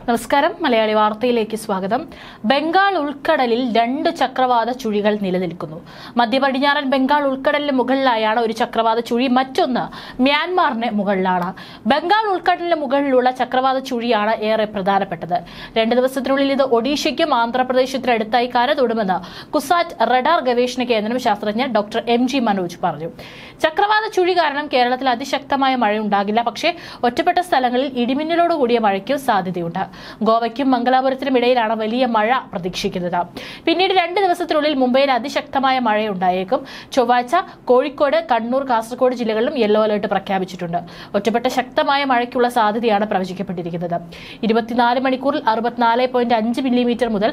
നമസ്കാരം. മലയാളി വാർത്തയിലേക്ക് സ്വാഗതം. ബംഗാൾ ഉൾക്കടലിൽ 2 ചക്രവാത ചുഴികൾ നിലനിൽക്കുന്നു. മധ്യപടിഞ്ഞാറൻ ബംഗാൾ ഉൾക്കടലിന് മുകളിലായാണ് ഒരു ചക്രവാത ചുഴി, മറ്റൊന്ന് മ്യാൻമാറിന് മുകളിലാണ്. ബംഗാൾ ഉൾക്കടലിന് മുകളിലുള്ള ചക്രവാത ചുഴിയാണ് ഏറെ പ്രധാനപ്പെട്ടത്. 2 ദിവസത്തിനുള്ളിൽ ഇത് ഒഡീഷയ്ക്കും ആന്ധ്രാപ്രദേശത്തിനും അടുത്തായി കരതൊടുമെന്ന് കുസാറ്റ് റഡാർ ഗവേഷണ കേന്ദ്രം ശാസ്ത്രജ്ഞൻ ഡോക്ടർ MG മനോജ് പറഞ്ഞു. ചക്രവാത ചുഴി കാരണം കേരളത്തിൽ അതിശക്തമായ മഴയുണ്ടാകില്ല, പക്ഷേ ഒറ്റപ്പെട്ട സ്ഥലങ്ങളിൽ ഇടിമിന്നലോടുകൂടിയ മഴയ്ക്കും സാധ്യതയുണ്ട്. ഗോവയ്ക്കും മംഗലാപുരത്തിനും ഇടയിലാണ് വലിയ മഴ പ്രതീക്ഷിക്കുന്നത്. പിന്നീട് 2 ദിവസത്തിനുള്ളിൽ മുംബൈയിൽ അതിശക്തമായ മഴയുണ്ടായേക്കും. ചൊവ്വാഴ്ച കോഴിക്കോട്, കണ്ണൂർ, കാസർഗോഡ് ജില്ലകളിലും യെല്ലോ അലർട്ട് പ്രഖ്യാപിച്ചിട്ടുണ്ട്. ഒറ്റപ്പെട്ട ശക്തമായ മഴയ്ക്കുള്ള സാധ്യതയാണ് പ്രവചിക്കപ്പെട്ടിരിക്കുന്നത്. 24 മണിക്കൂറിൽ 64.5 മില്ലിമീറ്റർ മുതൽ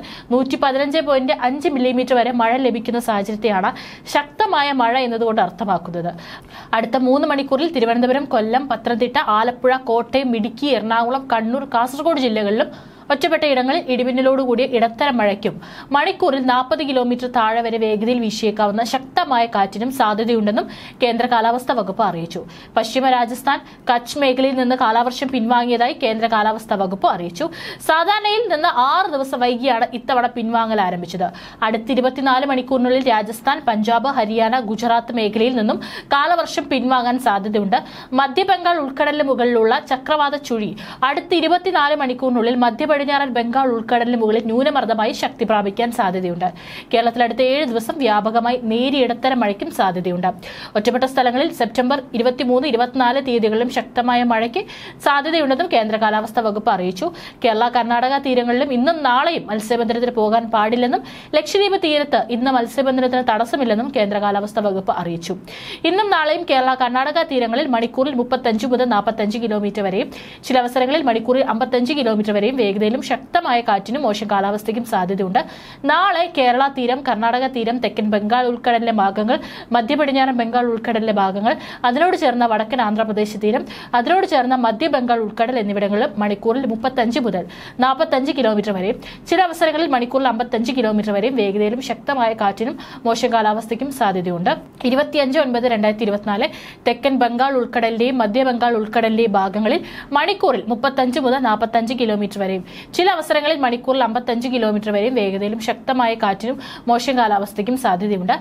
115.5 മില്ലിമീറ്റർ വരെ മഴ ലഭിക്കുന്ന സാഹചര്യത്തെയാണ് ശക്തമായ മഴ എന്നതുകൊണ്ട് അർത്ഥമാക്കുന്നത്. അടുത്ത 3 മണിക്കൂറിൽ തിരുവനന്തപുരം, കൊല്ലം, പത്തനംതിട്ട, ആലപ്പുഴ, കോട്ടയം, ഇടുക്കി, എറണാകുളം, കണ്ണൂർ, കാസർഗോഡ് ജില്ലകളിലും ഒറ്റപ്പെട്ട ഇടങ്ങളിൽ ഇടിമിന്നലോടുകൂടിയ ഇടത്തരം മഴയ്ക്കും മണിക്കൂറിൽ 40 കിലോമീറ്റർ താഴെ വരെ വേഗതയിൽ വീശിയേക്കാവുന്ന ശക്തമായ കാറ്റിനും സാധ്യതയുണ്ടെന്നും കേന്ദ്ര കാലാവസ്ഥാ വകുപ്പ് അറിയിച്ചു. പശ്ചിമ രാജസ്ഥാൻ, കച്ച് മേഖലയിൽ നിന്ന് കാലവർഷം പിൻവാങ്ങിയതായി കേന്ദ്ര കാലാവസ്ഥാ വകുപ്പ് അറിയിച്ചു. സാധാരണയിൽ നിന്ന് 6 ദിവസം വൈകിയാണ് ഇത്തവണ പിൻവാങ്ങൽ ആരംഭിച്ചത്. അടുത്ത 24 മണിക്കൂറിനുള്ളിൽ രാജസ്ഥാൻ, പഞ്ചാബ്, ഹരിയാന, ഗുജറാത്ത് മേഖലയിൽ നിന്നും കാലവർഷം പിൻവാങ്ങാൻ സാധ്യതയുണ്ട്. മധ്യബംഗാൾ ഉൾക്കടലിന് മുകളിലുള്ള ചക്രവാത ചുഴി അടുത്ത 24 മണിക്കൂറിനുള്ളിൽ പടിഞ്ഞാറൻ ബംഗാൾ ഉൾക്കടലിന് മുകളിൽ ന്യൂനമർദ്ദമായി ശക്തി പ്രാപിക്കാൻ സാധ്യതയുണ്ട്. കേരളത്തിൽ അടുത്ത 7 ദിവസം വ്യാപകമായി നേരിയ ഇടത്തരം മഴയ്ക്കും സാധ്യതയുണ്ട്. ഒറ്റപ്പെട്ട സ്ഥലങ്ങളിൽ സെപ്റ്റംബർ 23, 24 തീയതികളിലും ശക്തമായ മഴയ്ക്ക് സാധ്യതയുണ്ടെന്നും കേന്ദ്ര കാലാവസ്ഥാ വകുപ്പ് അറിയിച്ചു. കേരള, കർണാടക തീരങ്ങളിലും ഇന്നും നാളെയും മത്സ്യബന്ധനത്തിന് പോകാൻ പാടില്ലെന്നും ലക്ഷദ്വീപ് തീരത്ത് ഇന്ന് മത്സ്യബന്ധനത്തിന് തടസ്സമില്ലെന്നും കേന്ദ്ര കാലാവസ്ഥാ വകുപ്പ് അറിയിച്ചു. ഇന്നും നാളെയും കേരള, കർണാടക തീരങ്ങളിൽ മണിക്കൂറിൽ 35 മുതൽ 45 കിലോമീറ്റർ വരെയും ചില അവസരങ്ങളിൽ മണിക്കൂറിൽ 55 കിലോമീറ്റർ വരെയും വേഗതയിലും ശക്തമായ കാറ്റിനും മോശം കാലാവസ്ഥയ്ക്കും സാധ്യതയുണ്ട്. നാളെ കേരള തീരം, കർണാടക തീരം, തെക്കൻ ബംഗാൾ ഉൾക്കടലിലെ ഭാഗങ്ങൾ, മധ്യ പടിഞ്ഞാറൻ ബംഗാൾ ഉൾക്കടലിലെ ഭാഗങ്ങൾ, അതിനോട് ചേർന്ന വടക്കൻ ആന്ധ്രാപ്രദേശ് തീരം, അതിനോട് ചേർന്ന മധ്യ ബംഗാൾ ഉൾക്കടൽ എന്നിവിടങ്ങളിലും മണിക്കൂറിൽ 35 മുതൽ 45 കിലോമീറ്റർ വരെയും ചില അവസരങ്ങളിൽ മണിക്കൂറിൽ 55 കിലോമീറ്റർ വരെയും വേഗതയിലും ശക്തമായ കാറ്റിനും മോശം കാലാവസ്ഥയ്ക്കും സാധ്യതയുണ്ട്. 25/9/2024 തെക്കൻ ബംഗാൾ ഉൾക്കടലിന്റെയും മധ്യ ബംഗാൾ ഉൾക്കടലിന്റെയും ഭാഗങ്ങളിൽ മണിക്കൂറിൽ 35 മുതൽ 45 കിലോമീറ്റർ വരെയും ചില അവസരങ്ങളിൽ മണിക്കൂറിൽ 55 കിലോമീറ്റർ വരെയും വേഗതയിലും ശക്തമായ കാറ്റിനും മോശം കാലാവസ്ഥയ്ക്കും സാധ്യതയുണ്ട്.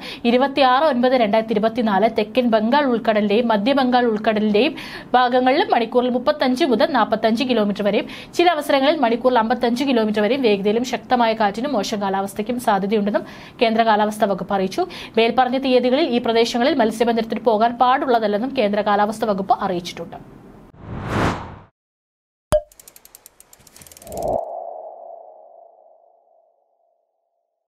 26/9/2024 തെക്കൻ ബംഗാൾ ഉൾക്കടലിന്റെയും മധ്യ ബംഗാൾ ഉൾക്കടലിന്റെയും ഭാഗങ്ങളിലും മണിക്കൂറിൽ 35 മുതൽ 45 കിലോമീറ്റർ വരെയും ചില അവസരങ്ങളിൽ മണിക്കൂറിൽ 55 കിലോമീറ്റർ വരെയും വേഗതയിലും ശക്തമായ കാറ്റിനും മോശം കാലാവസ്ഥയ്ക്കും സാധ്യതയുണ്ടെന്നും കേന്ദ്ര കാലാവസ്ഥാ വകുപ്പ് അറിയിച്ചു. മേൽപ്പറഞ്ഞ തീയതികളിൽ ഈ പ്രദേശങ്ങളിൽ മത്സ്യബന്ധനത്തിന് പോകാൻ പാടുള്ളതല്ലെന്നും കേന്ദ്ര കാലാവസ്ഥാ വകുപ്പ് അറിയിച്ചിട്ടുണ്ട്.